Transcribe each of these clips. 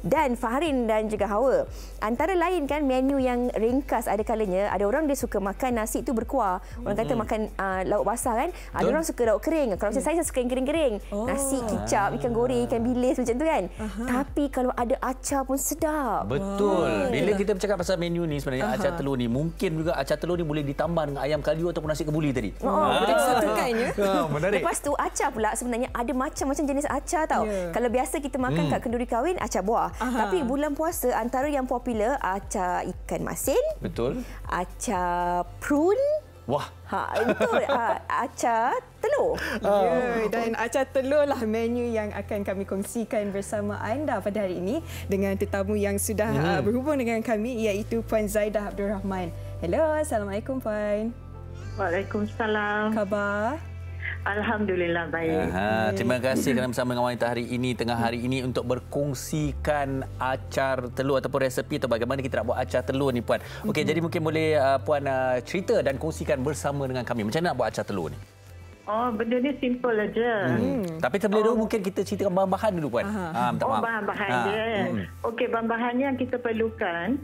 Dan Faharin dan juga Hawa, antara lain kan menu yang ringkas ada kalanya, ada orang dia suka makan nasi tu berkuah. Orang kata makan lauk basah kan. Ada orang suka lauk kering. Kalau saya suka yang kering-kering. Nasi, kicap, ikan goreng, ikan bilis macam tu kan. Tapi kalau ada acar pun sedap. Betul. Bila kita bercakap pasal menu ni sebenarnya acar telur ni, mungkin juga acar telur ni boleh ditambah dengan ayam kaldu ataupun nasi kebuli tadi. Boleh disatukan ya. Menarik. Lepas tu acar pula sebenarnya ada macam-macam jenis acar tau. Kalau biasa kita makan kat kenduri kahwin acar buah. Tapi bulan puasa antara yang popular acar ikan masin. Betul. Acar prune. Wah. Betul. Acar telur. Dan acar telur lah menu yang akan kami kongsikan bersama anda pada hari ini dengan tetamu yang sudah berhubung dengan kami, iaitu Puan Zaidah Abdul Rahman. Hello, Assalamualaikum Puan. Waalaikumsalam. Khabar? Alhamdulillah baik. Terima kasih kerana bersama dengan wanita hari ini, tengah hari ini untuk berkongsikan acar telur ataupun resepi atau bagaimana kita nak buat acar telur ni Puan. Okey, jadi mungkin boleh Puan cerita dan kongsikan bersama dengan kami macam mana nak buat acar telur ni. Oh, benda ni simple aja. Tapi terlebih dahulu mungkin kita ceritakan bahan-bahan dulu Puan. Minta maaf. Bahan-bahan dia. Okey, bahan-bahan yang kita perlukan.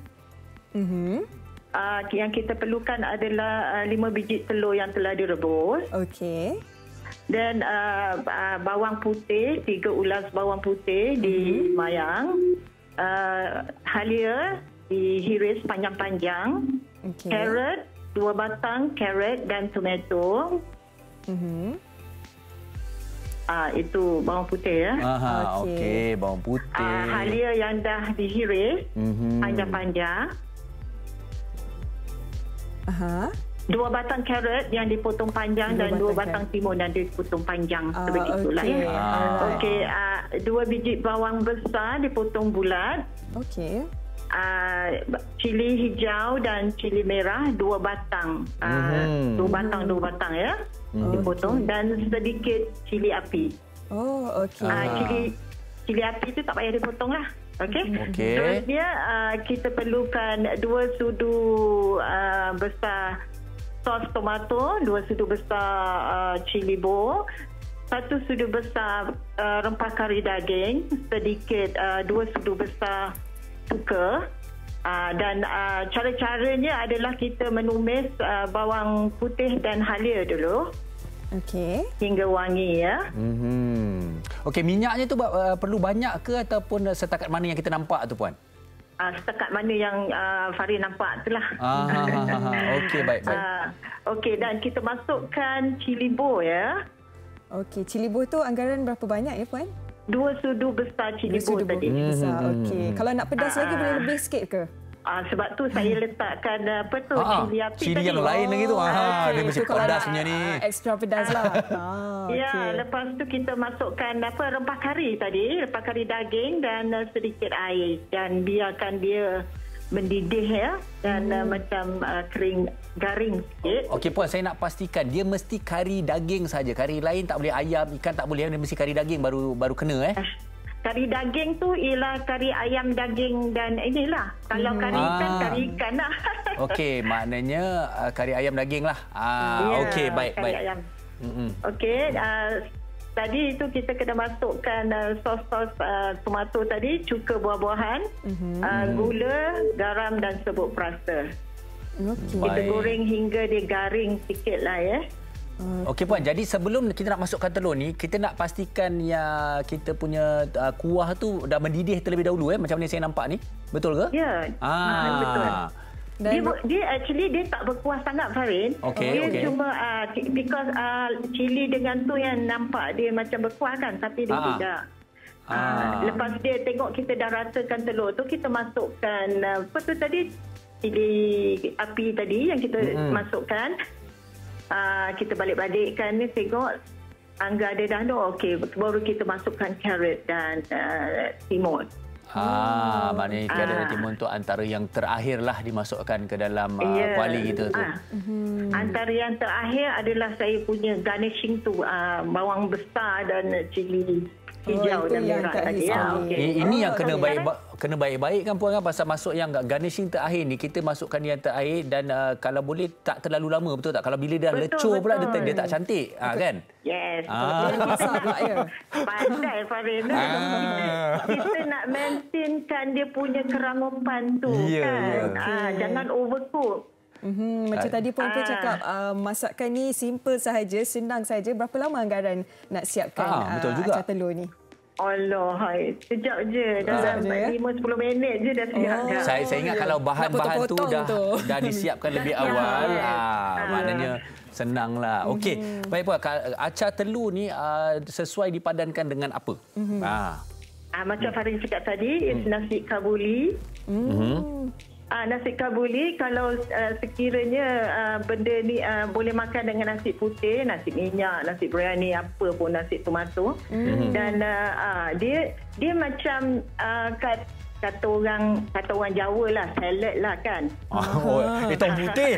Yang kita perlukan adalah 5 biji telur yang telah direbus. Okey. Dan bawang putih, 3 ulas bawang putih dimayang. Halia dihiris panjang-panjang. Okay. Carrot, 2 batang carrot dan tomato. Itu bawang putih ya. Okey, bawang putih. Halia yang dah dihiris panjang-panjang. 2 batang carrot yang dipotong panjang dan 2 batang timun yang dipotong panjang. Sebegitulah ya. Okey, 2 biji bawang besar dipotong bulat. Okey. Cili hijau dan cili merah 2 batang. 2 batang ya. Dipotong dan sedikit cili api. Oh, okey. Cili api itu tak payah dipotong lah. Okey. Okey. Terusnya kita perlukan 2 sudu besar sos tomato, 2 sudu besar cili bo, 1 sudu besar rempah kari daging, sedikit 2 sudu besar cuka. Dan cara-caranya adalah kita menumis bawang putih dan halia dulu. Okey. Hingga wangi ya. Okey, minyaknya tu perlu banyak ke ataupun setakat mana yang kita nampak tu Puan? Setakat mana yang Farid nampak itulah. Okey, baik. Okey, dan kita masukkan cili bo ya. Okey, cili bo tu anggaran berapa banyak ya Puan? 2 sudu besar cili bo tadi. Okey. Kalau nak pedas lagi boleh lebih sikit ke? Sebab tu saya letakkan cili api cili tadi. yang lain lagi tu. Dia mesti pedas punya ni. Ekstra pedas lah. Ya, lepas tu kita masukkan rempah kari tadi, rempah kari daging dan sedikit air dan biarkan dia mendidih ya dan macam kering garing sikit. Okey Puan, saya nak pastikan dia mesti kari daging saja. Kari lain tak boleh, ayam, ikan tak boleh, dia mesti kari daging baru kena Kari daging tu ialah kari ayam, daging dan inilah. Kalau kari ikan lah. Okey, maknanya kari ayam daging lah. Okey, baik. Ayam. Okey, tadi itu kita kena masukkan sos-sos tomato tadi, cuka buah-buahan, gula, garam dan serbuk perasa. Kita goreng hingga dia garing sikit lah ya. Okey Puan, jadi sebelum kita nak masukkan telur ni, kita nak pastikan yang kita punya kuah tu dah mendidih terlebih dahulu macam ni saya nampak ni. Betul ke? Ya. Betul. Dia actually dia tak berkuah sangat Farin. Dia cuma because cili dengan tu yang nampak dia macam berkuah kan, tapi dia tidak. Lepas dia tengok kita dah ratakan telur tu, kita masukkan apa tu tadi, cili api tadi yang kita masukkan. Kita balik-balikkan ni, tengok angga ada dah okey, baru kita masukkan carrot dan timun. Maknanya carrot dan timun tu antara yang terakhir lah dimasukkan ke dalam kuali kita tu. Antara yang terakhir adalah saya punya garnishing tu, bawang besar dan cili hijau dan merah tadi. Ini yang kena baik-baik kan Puan kan, pasal masuk yang garnishing terakhir ni kita masukkan yang terakhir dan kalau boleh tak terlalu lama, betul tak? Kalau bila dah lecur pula dia tak cantik kan? Yes. Ya. Pandai Farin. Kita nak maintainkan dia punya kerangupan tu kan. Jangan overcook. Macam tadi Puan pun cakap masakan ni simple sahaja, senang saja. Berapa lama anggaran nak siapkan betul juga. acar telur ni? Allah, sekejap je. Dalam 5-10 minit je dah siap dah. Saya ingat kalau bahan-bahan tu dah disiapkan lebih awal, maknanya senanglah. Okey, baik Puan, acar telur ni sesuai dipadankan dengan apa? Macam Farin cakap tadi, nasi kabuli. Nasi kabuli, kalau sekiranya benda ni boleh makan dengan nasi putih, nasi minyak, nasi biryani, apa pun, nasi tomato. Dan dia macam kata orang Jawa lah, salad lah kan. Hitam putih.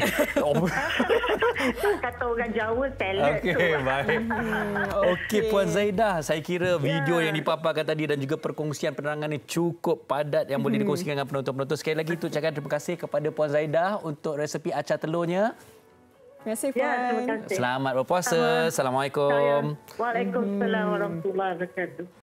Kata orang Jawa salad tu. Baik. Okey Puan Zaidah, saya kira video yang dipaparkan tadi dan juga perkongsian penerangan ini cukup padat yang boleh dikongsikan dengan penonton-penonton. Sekali lagi ucapkan terima kasih kepada Puan Zaidah untuk resepi acar telurnya. Terima kasih Puan. Terima kasih. Selamat berpuasa. Assalamualaikum. Waalaikumsalam warahmatullahi wabarakatuh.